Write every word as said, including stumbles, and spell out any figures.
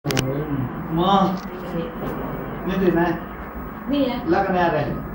Ôi, mơ. Như thế này. Gì đấy? Lá cái này đây.